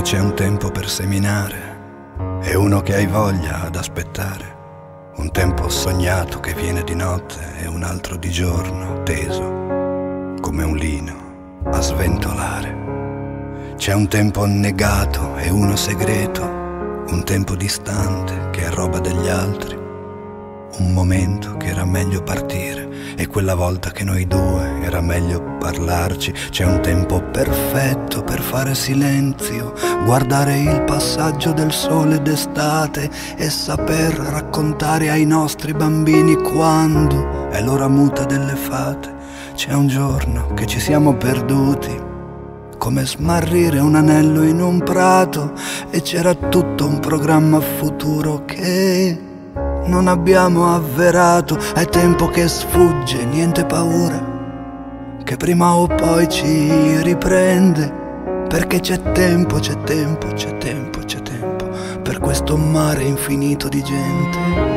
c'è un tempo per seminare e uno che hai voglia ad aspettare, un tempo sognato che viene di notte e un altro di giorno teso come un lino a sventolare. C'è un tempo negato e uno segreto, un tempo distante che è roba degli altri, un momento che era meglio partire e quella volta che noi due era meglio parlarci. C'è un tempo perfetto per fare silenzio, guardare il passaggio del sole d'estate e saper raccontare ai nostri bambini quando è l'ora muta delle fate. C'è un giorno che ci siamo perduti, come smarrire un anello in un prato, e c'era tutto un programma futuro che non abbiamo avverato. È tempo che sfugge, niente paura, che prima o poi ci riprende, perché c'è tempo, c'è tempo, c'è tempo, c'è tempo per questo mare infinito di gente.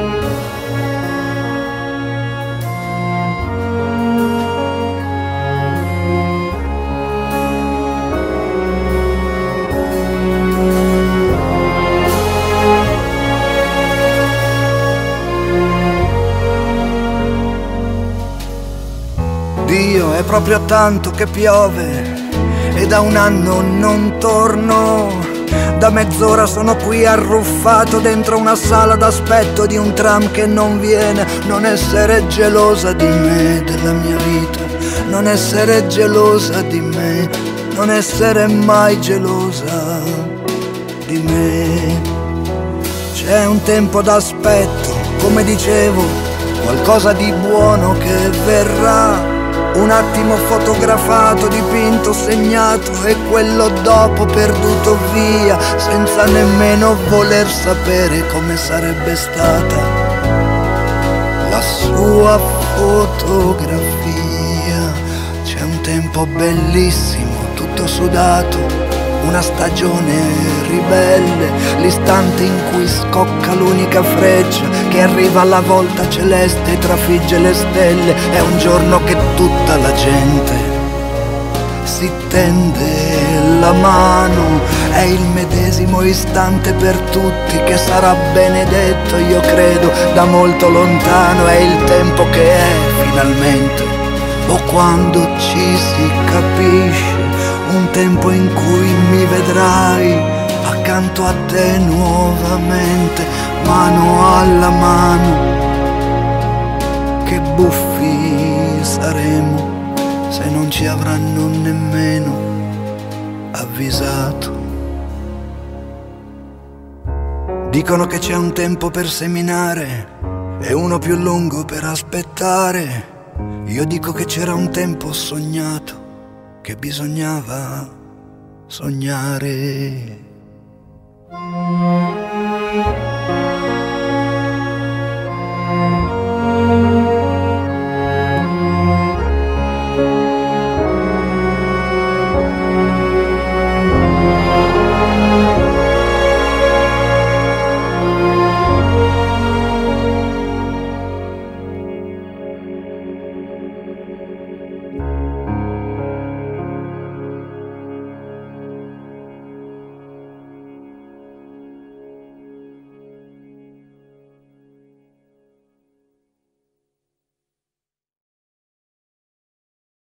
Dio, è proprio tanto che piove e da un anno non torno. Da mezz'ora sono qui arruffato dentro una sala d'aspetto di un tram che non viene. Non essere gelosa di me, della mia vita, non essere gelosa di me, non essere mai gelosa di me. C'è un tempo d'aspetto, come dicevo, qualcosa di buono che verrà. Un attimo fotografato, dipinto, segnato e quello dopo perduto via, senza nemmeno voler sapere come sarebbe stata la sua fotografia. C'è un tempo bellissimo, tutto sudato, una stagione ribelle, l'istante in cui scocca l'unica freccia che arriva alla volta celeste e trafigge le stelle. È un giorno che tutta la gente si tende la mano, è il medesimo istante per tutti che sarà benedetto, io credo, da molto lontano. È il tempo che è finalmente, o quando ci si capisce, un tempo in cui mi vedrai accanto a te nuovamente, mano alla mano. Che buffi saremo se non ci avranno nemmeno avvisato. Dicono che c'è un tempo per seminare e uno più lungo per aspettare. Io dico che c'era un tempo sognato che bisognava sognare.